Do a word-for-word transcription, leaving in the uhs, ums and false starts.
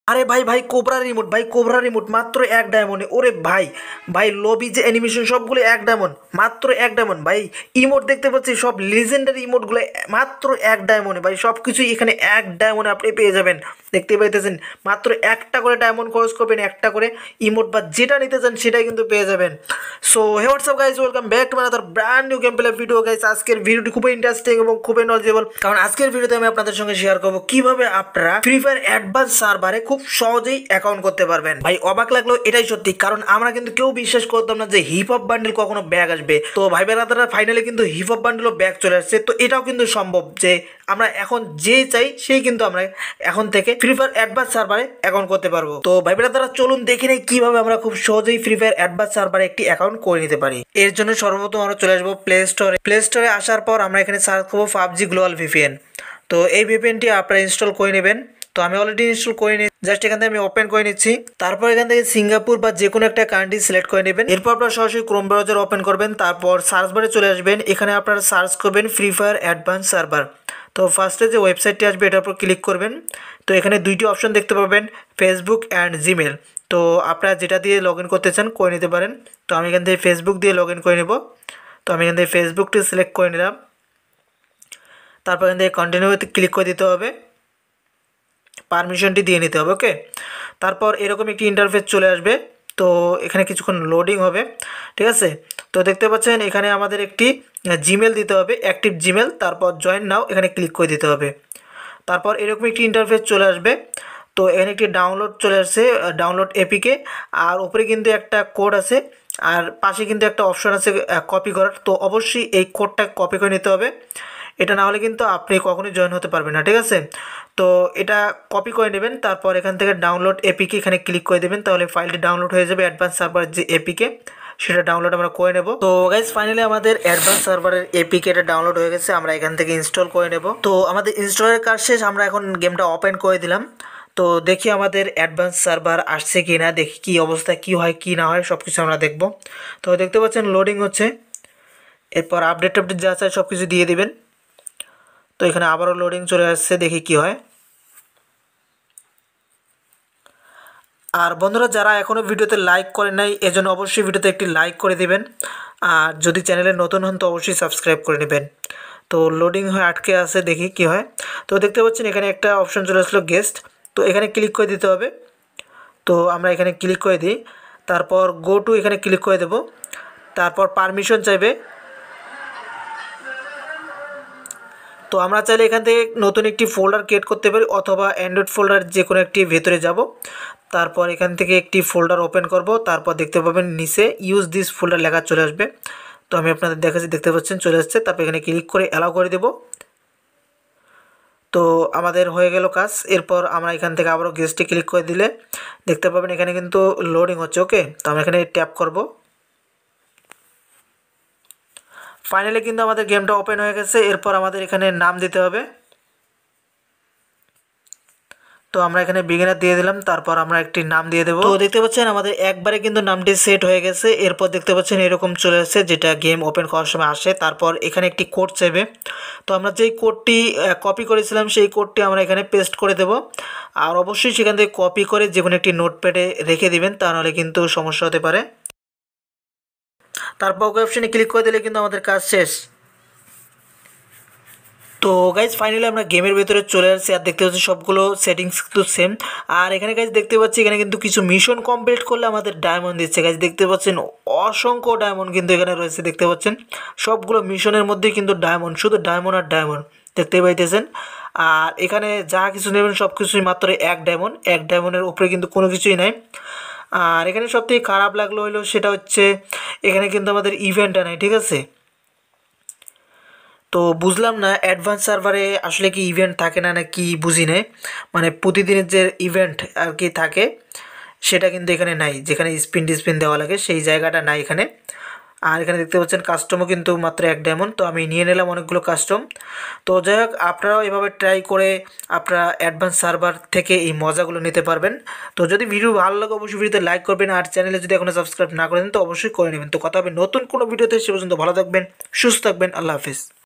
আরে ভাই ভাই কোবরা রিমোট, ভাই কোবরা রিমোট মাত্র এক ডায়মন্ডে। ওরে ভাই ভাই লবি যে অ্যানিমেশন সবগুলো এক ডায়মন্ড, মাত্র এক ডায়মন্ড ভাই। ইমোট দেখতে পাচ্ছি সব লেজেন্ডারি ইমোটগুলো মাত্র এক ডায়মন্ডে ভাই, সব কিছুই এখানে এক ডায়মন্ডে আপনি পেয়ে যাবেন। দেখতে পাইতেছেন মাত্র একটা করে ডায়মন্ড খরচ করবেন, একটা করে ইমোট বা যেটা নিতে চান সেটাই কিন্তু পেয়ে যাবেন। So hey what's up guys, welcome back to my brand new game play video guys. আজকের ভিডিওটি খুবই ইন্টারেস্টিং এবং খুবই নলেজেবল, কারণ আজকের ভিডিওতে আমি আপনাদের সঙ্গে শেয়ার করবো কিভাবে আপনারা ফ্রি ফায়ার অ্যাডভান্স সার্ভারে খুব সহজেই অ্যাকাউন্ট করতে পারবেন। ভাই অবাক লাগলো, এটাই সত্যি, কারণ আমরা কিন্তু কেউ বিশ্বাস করতাম না যে হিপ হপ বান্ডেল কখনো ব্যাগ আসবে। তো ভাই বেড়াতারা ফাইনালি কিন্তু হিপ হপ বান্ডেলও ব্যাগ চলে আসছে। তো এটাও কিন্তু সম্ভব যে আমরা এখন যে চাই সেই কিন্তু আমরা এখন থেকে ফ্রি ফায়ার অ্যাডভান্স সার্ভারে অ্যাকাউন্ট করতে পারবো। তো ভাই বেড়াতারা চলুন দেখে নেই কিভাবে আমরা খুব সহজেই ফ্রি ফায়ার অ্যাডভান্স সার্ভারে একটি অ্যাকাউন্ট করে নিতে পারি। এর জন্য সর্বপ্রথম আমরা চলে আসবো প্লে স্টোরে। প্লে স্টোরে আসার পর আমরা এখানে সার্চ করবো পাবজি গ্লোবাল ভিপিএন। তো এই ভিপিএনটি আপনারা ইনস্টল করে নেবেন। তো আমি অলরেডি ইনস্টল করে নিই, জাস্ট এখান থেকে আমি ওপেন করে নিচ্ছি। তারপর এখান থেকে সিঙ্গাপুর বা যে কোনো একটা কান্ট্রি সিলেক্ট করে নেবেন। এরপর আপনারা সরাসরি ক্রোম ব্রাউজার ওপেন করবেন, তারপর সার্চ বারে চলে আসবেন। এখানে আপনারা সার্চ করবেন ফ্রি ফায়ার অ্যাডভান্স সার্ভার। তো ফার্স্টে যে ওয়েবসাইটটি আসবে এটার উপর ক্লিক করবেন। তো এখানে দুইটি অপশন দেখতে পাবেন, ফেসবুক অ্যান্ড জিমেল। তো আপনারা যেটা দিয়ে লগ ইন করতে চান করে নিতে পারেন। তো আমি এখান থেকে ফেসবুক দিয়ে লগ ইন করে নেব। তো আমি এখান থেকে ফেসবুকটি সিলেক্ট করে নিলাম। তারপর এখান থেকে কন্টিনিউতে ক্লিক করে দিতে হবে, পারমিশনটি দিয়ে নিতে হবে। ওকে, তারপর এরকম একটি ইন্টারফেস চলে আসবে। তো এখানে কিছুক্ষণ লোডিং হবে, ঠিক আছে। তো দেখতে পাচ্ছেন এখানে আমাদের একটি জিমেল দিতে হবে, অ্যাক্টিভ জিমেল। তারপর জয়েন নাও এখানে ক্লিক করে দিতে হবে। তারপর এরকম একটি ইন্টারফেস চলে আসবে। তো এখানে একটি ডাউনলোড চলে আসছে, ডাউনলোড এপিকে, আর উপরে কিন্তু একটা কোড আছে, আর পাশে কিন্তু একটা অপশন আছে কপি করার। তো অবশ্যই এই কোডটা কপি করে নিতে হবে, এটা না হলে কিন্তু আপনি কখনোই জয়েন হতে পারবেন না, ঠিক আছে। তো এটা কপি করে নেবেন। তারপর এখান থেকে ডাউনলোড এপিকে এখানে ক্লিক করে দেবেন, তাহলে ফাইলটি ডাউনলোড হয়ে যাবে। অ্যাডভান্স সার্ভার যে এপিকে সেটা ডাউনলোড আমরা করে নেব। তো গাইজ ফাইনালি আমাদের অ্যাডভান্স সার্ভারের এপিকে এটা ডাউনলোড হয়ে গেছে, আমরা এখান থেকে ইনস্টল করে নেব। তো আমাদের ইনস্টলের কাজ শেষ, আমরা এখন গেমটা ওপেন করে দিলাম। তো দেখি আমাদের অ্যাডভান্স সার্ভার আসছে কি না, দেখি কি অবস্থা, কি হয় কি না হয় সব কিছু আমরা দেখব। তো দেখতে পাচ্ছেন লোডিং হচ্ছে, এরপর আপডেট আপডেট যা চাই সব কিছু দিয়ে দেবেন। তো এখানে আবারও লোডিং চলে আসছে, দেখি কি হয়। আর বন্ধুরা যারা এখনও ভিডিওতে লাইক করেন নাই, এজন্য অবশ্যই ভিডিওতে একটি লাইক করে দিবেন। আর যদি চ্যানেলে নতুন হন তো অবশ্যই সাবস্ক্রাইব করে নেবেন। তো লোডিং হয়ে আটকে আছে, দেখি কি হয়। তো দেখতে পাচ্ছেন এখানে একটা অপশন চলে আসলো গেস্ট। তো এখানে ক্লিক করে দিতে হবে। তো আমরা এখানে ক্লিক করে দিই, তারপর গো টু এখানে ক্লিক করে দেব। তারপর পারমিশন চাইবে। তো আমরা চাইলে এখান থেকে নতুন একটি ফোল্ডার ক্রিয়েট করতে পারি, অথবা অ্যান্ড্রয়েড ফোল্ডার যে কোনো একটি ভেতরে যাব। তারপর এখান থেকে একটি ফোল্ডার ওপেন করব। তারপর দেখতে পাবেন নিচে ইউজ দিস ফোল্ডার লেখা চলে আসবে। তো আমি আপনাদের দেখাচ্ছি, দেখতে পাচ্ছেন চলে আসছে। তারপর এখানে ক্লিক করে অ্যালাউ করে দেব। তো আমাদের হয়ে গেল কাজ। এরপর আমরা এখান থেকে আবারও গেস্টে ক্লিক করে দিলে দেখতে পাবেন এখানে কিন্তু লোডিং হচ্ছে। ওকে, তো আমরা এখানে ট্যাপ করব। ফাইনালি কিন্তু আমাদের গেমটা ওপেন হয়ে গেছে। এরপর আমাদের এখানে নাম দিতে হবে। তো আমরা এখানে বিগিনার দিয়ে দিলাম, তারপর আমরা একটি নাম দিয়ে দেবো। তো দেখতে পাচ্ছেন আমাদের একবারে কিন্তু নামটি সেট হয়ে গেছে। এরপর দেখতে পাচ্ছেন এরকম চলে আসছে, যেটা গেম ওপেন করার সময় আসে। তারপর এখানে একটি কোড চাইবে। তো আমরা যেই কোডটি কপি করেছিলাম সেই কোডটি আমরা এখানে পেস্ট করে দেব। আর অবশ্যই সেখান থেকে কপি করে যে কোনো একটি নোটপ্যাডে রেখে দিবেন, তা নাহলে কিন্তু সমস্যা হতে পারে। তারপর ওকে অপশনে ক্লিক করে দিলে কিন্তু আমাদের কাজ শেষ। তো গাইজ ফাইনালি আমরা গেমের ভেতরে চলে আসছি, আর দেখতে পাচ্ছি সবগুলো সেটিংস কিন্তু সেম। আর এখানে গাইজ দেখতে পাচ্ছি এখানে কিন্তু কিছু মিশন কমপ্লিট করলে আমাদের ডায়মন্ড দিচ্ছে। গাইজ দেখতে পাচ্ছেন অসংখ্য ডায়মন্ড কিন্তু এখানে রয়েছে, দেখতে পাচ্ছেন সবগুলো মিশনের মধ্যেই কিন্তু ডায়মন্ড, শুধু ডায়মন্ড আর ডায়মন্ড দেখতে পাইতেছেন। আর এখানে যা কিছু নেবেন সব কিছুই মাত্র এক ডায়মন্ড, এক ডায়মন্ডের উপরে কিন্তু কোনো কিছুই নাই। আর এখানে সবথেকে খারাপ লাগলো হলো সেটা হচ্ছে এখানে কিন্তু আমাদের ইভেন্টটা নেই, ঠিক আছে। তো বুঝলাম না অ্যাডভান্স সার্ভারে আসলে কি ইভেন্ট থাকে না, না কি বুঝি নাই। মানে প্রতিদিনের যে ইভেন্ট আর কি থাকে সেটা কিন্তু এখানে নাই, যেখানে স্পিন ডিসপিন দেওয়া লাগে সেই জায়গাটা নাই এখানে। আর এখানে দেখতে পাচ্ছেন কাস্টমও কিন্তু মাত্র এক ডায়মন্ড। তো আমি নিয়ে নিলাম অনেকগুলো কাস্টম। তো যাই হোক আপনারাও এভাবে ট্রাই করে আপনারা অ্যাডভান্স সার্ভার থেকে এই মজাগুলো নিতে পারবেন। তো যদি ভিডিও ভালো লাগে অবশ্যই ভিডিওতে লাইক করবেন, আর চ্যানেলে যদি এখনও সাবস্ক্রাইব না করেন তো অবশ্যই করে নেবেন। তো কথা হবে নতুন কোনো ভিডিওতে, সে পর্যন্ত ভালো থাকবেন, সুস্থ থাকবেন, আল্লাহ হাফিজ।